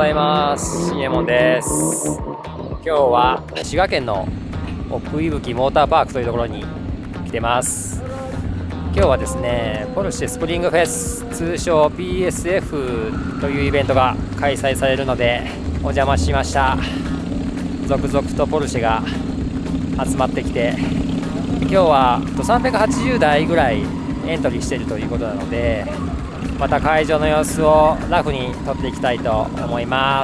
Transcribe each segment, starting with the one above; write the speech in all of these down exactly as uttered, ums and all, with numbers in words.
ざいます。しげもんです。今日は滋賀県の奥伊吹モーターパークというところに来てます。今日はですね、ポルシェスプリングフェス、通称 ピーエスエフ というイベントが開催されるのでお邪魔しました。続々とポルシェが集まってきて、今日はさんびゃくはちじゅうだいぐらいエントリーしているということなので、また会場の様子をラフに撮っていきたいと思います。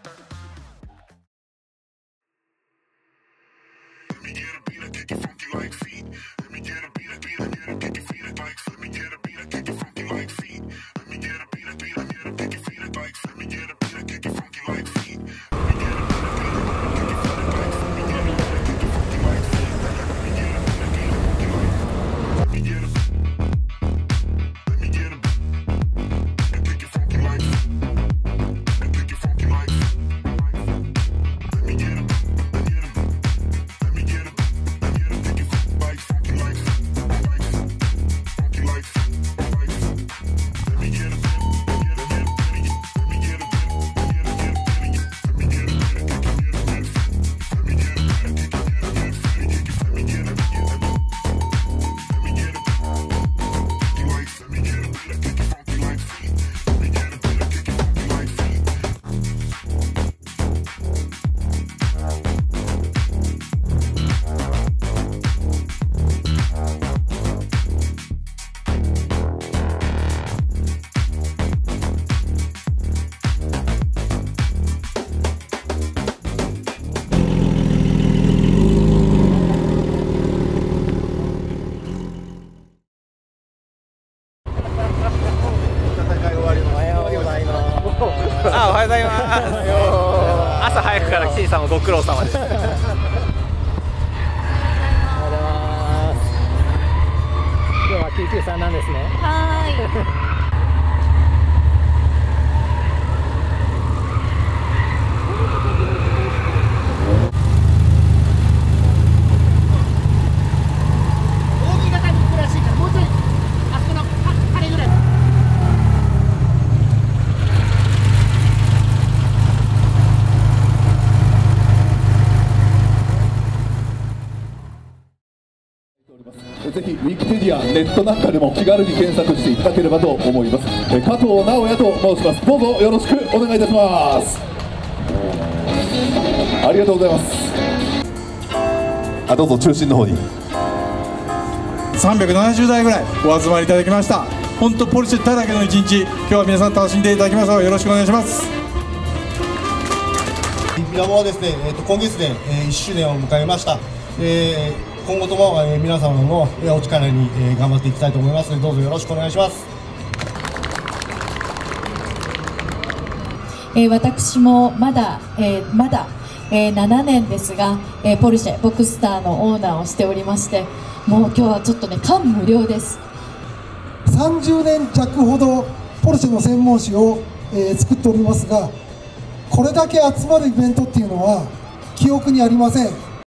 あ、おはようございます。朝早くからキティさんもご苦労様です。おはようございます。今日はきゅうきゅうさんなんですね。 はーい。 ぜひウィキペディア、ネットなんかでも気軽に検索していただければと思います。え加藤直也と申します。どうぞよろしくお願いいたします。ありがとうございます。あ、どうぞ中心の方に。 さんびゃくななじゅうだいぐらいお集まりいただきました。本当ポルシェだらけの一日、今日は皆さん楽しんでいただきますのでよろしくお願いします。 ミラモはですね、えー、と今月で、えー、いっしゅうねんを迎えました。えー今後とも、えー、皆様の、えー、お力に、えー、頑張っていきたいと思いますので、どうぞよろしくお願いします。 えー、私もまだ、えー、まだ、えー、ななねんですが、えー、ポルシェボクスターのオーナーをしておりまして、もう今日はちょっとね感無量です。 さんじゅうねんじゃくほどポルシェの専門誌を、えー、作っておりますが、これだけ集まるイベントっていうのは記憶にありません。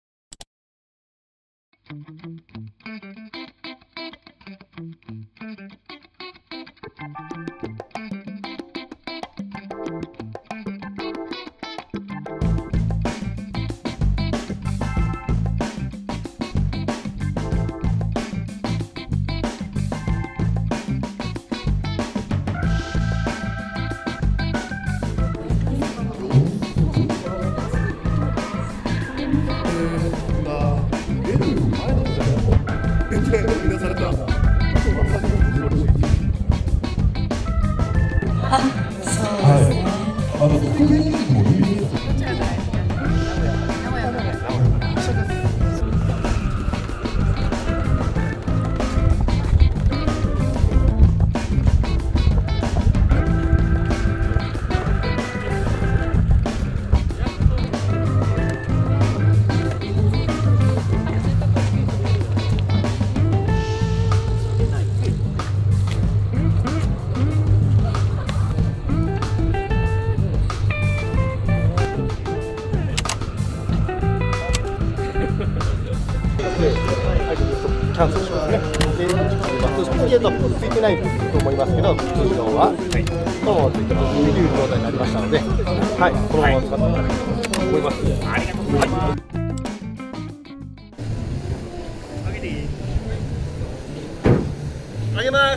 あ、そうですね。 あの復元もいいですか。 キャンセルしますね。 だとついてないと思いますけど、通常は、はい、このままついてますできる状態になりましたので、はい、このまま使っていただきたいと思います。ありがとうございます。上げていい？上げます。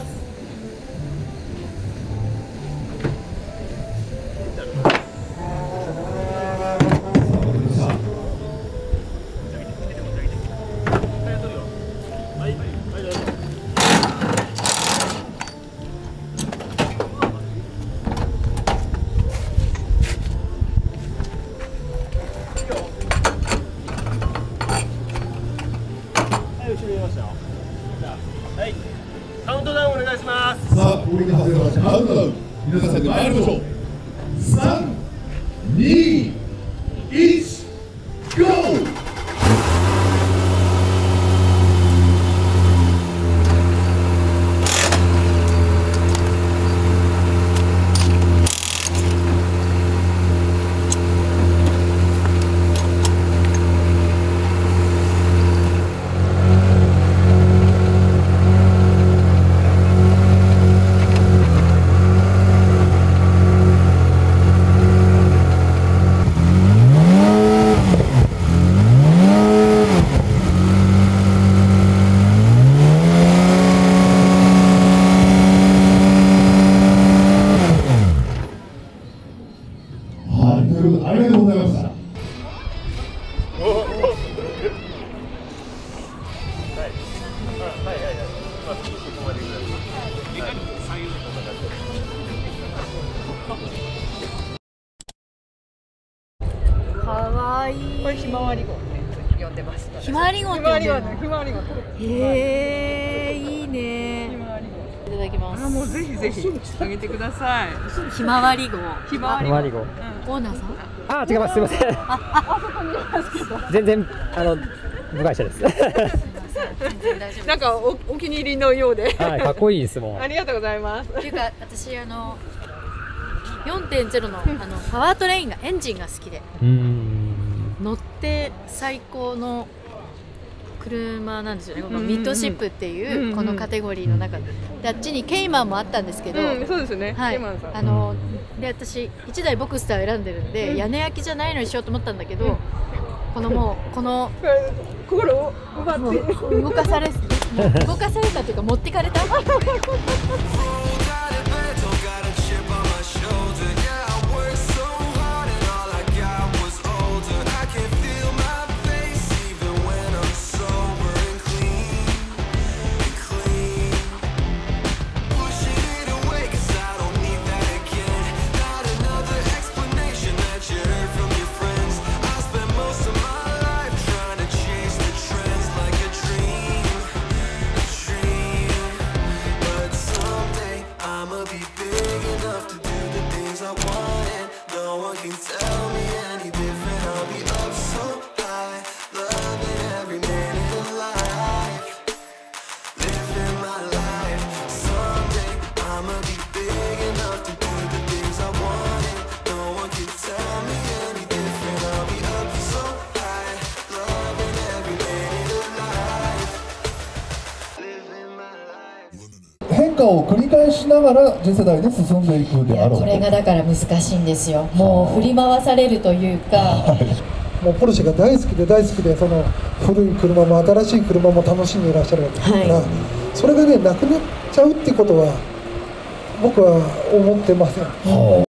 はい、カウントダウンお願いします。 さあ、これに外れました。カウントダウン。皆さんで参りましょう。さん、に、いち、ゴー。ありがとうございました。 かわいい。 これひまわり号って呼んでます。 ひまわり号って呼んでるの。 ひまわり号。 へえ、いいね。 ひまわり号。 いただきます。 あ、もうぜひぜひあげてください。 ひまわり号。 ひまわり号。 オーナーさん？ あ、違います。すみません。 あ、あそこにいますけど。 全然あの部外者です。 なんか お, お気に入りのようで。 はい、かっこいいですもん。 ありがとうございます。 っていうか私あの よんてんゼロ のあのパワートレインがエンジンが好きで、乗って最高の車なんですよね。このミッドシップっていうこのカテゴリーの中で、であっちにケイマンもあったんですけど、 うん、そうですね。 はい、 ケイマンさん。 あので私いちだいボクスターを選んでるんで、うん、屋根焼きじゃないのにしようと思ったんだけど、うん、このもうこの心を奪って動かされ動かされたというか持ってかれた。 変化を繰り返しながら次世代で進んでいくであろう。 これがだから難しいんですよ。もう振り回されるというか、はい、 もうポルシェが大好きで大好きで、その古い車も新しい車も楽しんでいらっしゃるわけですから、はい、それがねなくなっちゃうってことは僕は思ってません。は